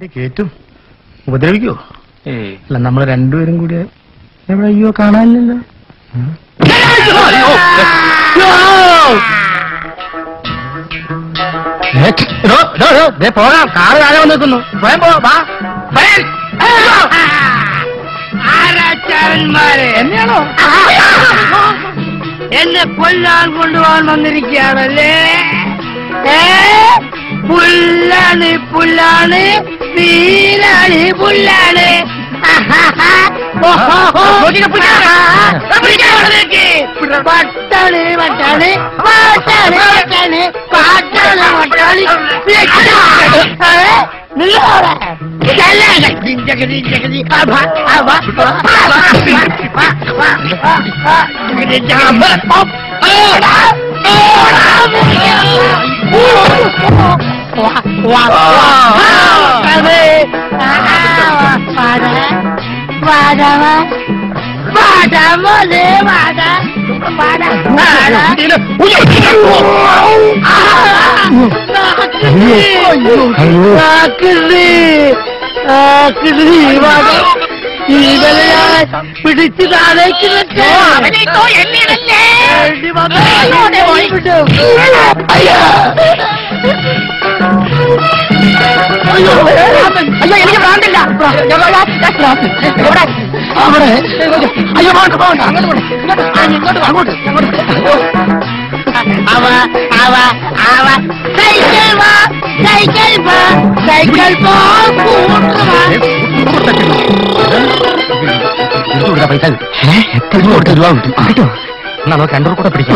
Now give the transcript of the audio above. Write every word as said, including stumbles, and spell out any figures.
കേറ്റും ഉപദ്രവിക്കോ? അല്ല നമ്മൾ രണ്ടുപേരും കൂടി എവിടെ? അയ്യോ കാണാനില്ലല്ലോ. പോകാം, കാറ് കാലം വന്ന് നിൽക്കുന്നു. സ്വയം പോ. എന്നെയാണോ എന്നെ കൊല്ലാൻ കൊണ്ടുപോകാൻ വന്നിരിക്കുകയാണല്ലേ? ഏ പുല്ലാണ് പുല്ലാണ് നീലാണ് പുല്ലാണ്. പട്ടാണ് പട്ടാണ് പാട്ടാണ് പട്ടാണ് പാട്ടാണ് പട്ടാണ് പിടിച്ചു താഴേക്ക് അയ്യോ എനിക്ക് ഭ്രാന്തില്ല. അവിടെ അയ്യോ പോകണ്ട പോകണ്ട അങ്ങോട്ട് പോകണ്ട ഇങ്ങോട്ട് അങ്ങോട്ട് അവ അവ അവ സൈക്കിൾ വാ സൈക്കിൾ വാ സൈക്കിൾ പോ പൈസ എത്ര രൂപ കിട്ടും കേട്ടോ? എന്നാ നമുക്ക് രണ്ടു കൂടെ പിടിക്കാം.